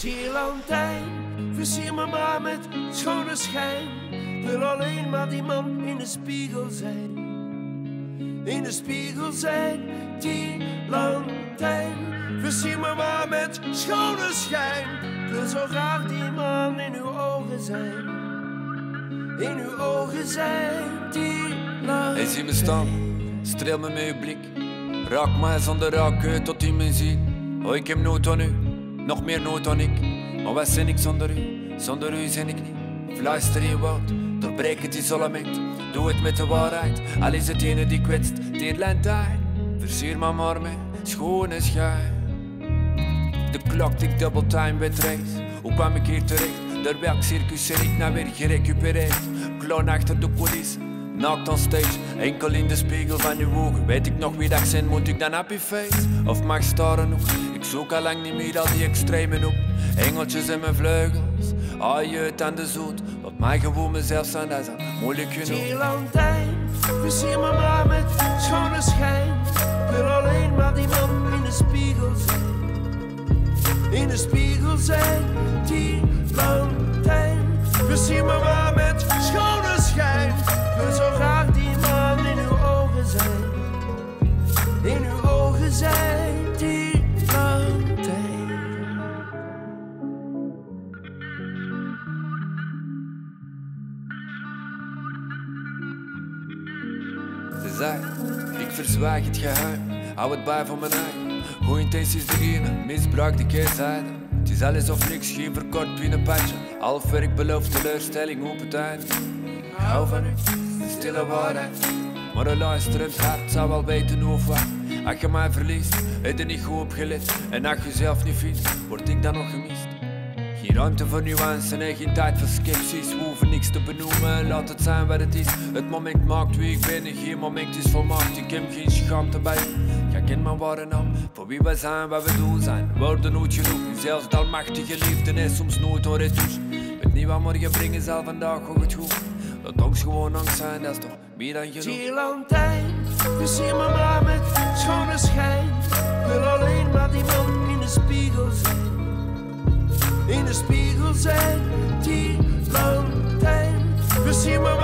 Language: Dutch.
Tierlantijn, versier me maar met schone schijn. Wil alleen maar die man in de spiegel zijn. In de spiegel zijn, Tierlantijn, versier me maar met schone schijn. Ik wil zo graag die man in uw ogen zijn. In uw ogen zijn, Tierlantijn. Hij ziet me staan, streel me met uw blik. Raak mij zonder raken tot in mijn ziel. Oh, ik heb nood aan u, nog meer nood dan ik. Maar wat ben ik zonder u? Zonder u ben ik niet. Fluister je woord, doorbreek het isolement. Doe het met de waarheid, al is het ene die kwetst. Tierlantijn, versier me maar met schone schijn. De klok tikt double time bij het race. Hoe kwam ik hier terecht? Door welk circus ben ik nou weer gerecupereerd? Clown achter de coulissen, naakt on stage. Enkel in de spiegel van uw ogen. Weet ik nog wie dat zijn, moet ik dan happy face? Of mag staren nog? Ik zoek al lang niet meer al die extremen op. Engeltjes en mijn vleugels, jeut aan de zoet. Laat mij gewoon mezelf zijn, dat is al moeilijk genoeg. Tierlantijn, versier me maar met schone schijn. Ik wil alleen maar die man in de spiegel zijn. In de spiegel zijn, Tierlantijn, versier me maar met schone schijn. Ik wil zo graag die man in uw ogen zijn. In uw ogen zijn, Tierlantijn. Ze zei, ik verzwijg het geheim, hou het bij voor mijn eigen. Goeie intenties beginnen, misbruik de keerzijde. Het is alles of niks, geen verkort binnenpatje. Half werk belooft teleurstelling op het einde. Ik hou van u, de stille waarheid. Maar een luisterend hart zou wel weten hoe of wat. Als je mij verliest, heb je niet goed opgelet. En als je zelf niet vindt, word ik dan nog gemist. Geen ruimte voor nuance en geen tijd voor sceptisch. We hoeven niks te benoemen, laat het zijn wat het is. Het moment maakt wie ik ben en geen moment is volmaakt. Ik heb geen schaamte bij u. Jij kent mijn ware naam, voor wie wij zijn, wat we doen zijn. Woorden nooit genoeg, en zelfs de almachtige liefde is soms nooit door het douche. Weet niet wat morgen brengen zal, vandaag ook het goed. Laat ons gewoon angst zijn, dat is toch meer dan genoeg. Tierlantijn, versier me maar met schone schijn. Ik wil alleen maar die man in de spiegel zijn. In de spiegel zijn, Tierlantijn, versier me maar